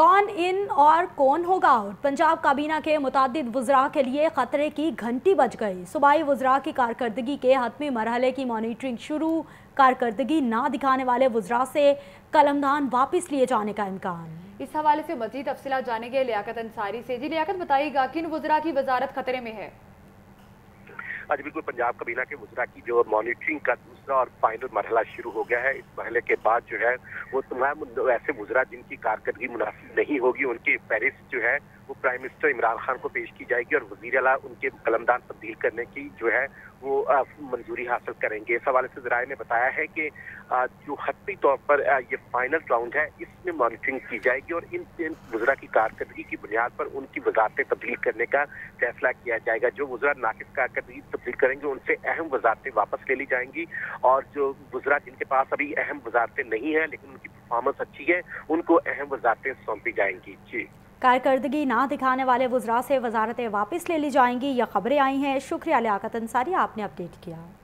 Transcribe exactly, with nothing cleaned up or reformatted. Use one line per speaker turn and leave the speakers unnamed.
कौन इन और कौन होगा आउट? पंजाब काबीना के मुतादिद वज़रा के लिए ख़तरे की घंटी बज गई। सूबाई वज़रा की कारकर्दगी के हतमी मरहले की मॉनिटरिंग शुरू। कारकर्दगी ना दिखाने वाले वज़रा से कलमदान वापस लिए जाने का इम्कान।
इस हवाले से मज़ीद तफसीलात जानेंगे लियाकत अंसारी से। जी लियाकत, बताइएगा किन वज़रा की वजारत खतरे में है?
आज बिल्कुल पंजाब काबीना के वज़रा की जो मॉनिटरिंग का दूसरा और फाइनल मरहला शुरू हो गया है। इस मरहले के बाद जो है वो तमाम ऐसे वज़रा जिनकी कारकर्दगी मुनासिब नहीं होगी उनकी फहरिस्त जो है वो प्राइम मिनिस्टर इमरान खान को पेश की जाएगी और वज़ीर आला उनके कलमदान तब्दील करने की जो है वो मंजूरी हासिल करेंगे। इस हवाले से ज़राए ने बताया है कि जो हतमी तौर पर ये फाइनल राउंड है इसमें मॉनिटरिंग की जाएगी और इन इन वज़रा की कारकर्दगी की बुनियाद पर उनकी वज़ारतें तब्दील करने का फैसला किया जाएगा। जो वज़रा नाकिस कारकर्दगी तब्दील करेंगे उनसे अहम वज़ारतें वापस ले ली जाएंगी और जो वज़रा जिनके पास अभी अहम वज़ारतें नहीं है लेकिन उनकी परफॉर्मेंस अच्छी है उनको अहम वज़ारतें सौंपी जाएंगी। जी,
कारकर्दगी ना दिखाने वाले वज़रा से वज़ारतें वापस ले ली जाएंगी, यह खबरें आई हैं। शुक्रिया लियाकत अंसारी, आपने अपडेट किया।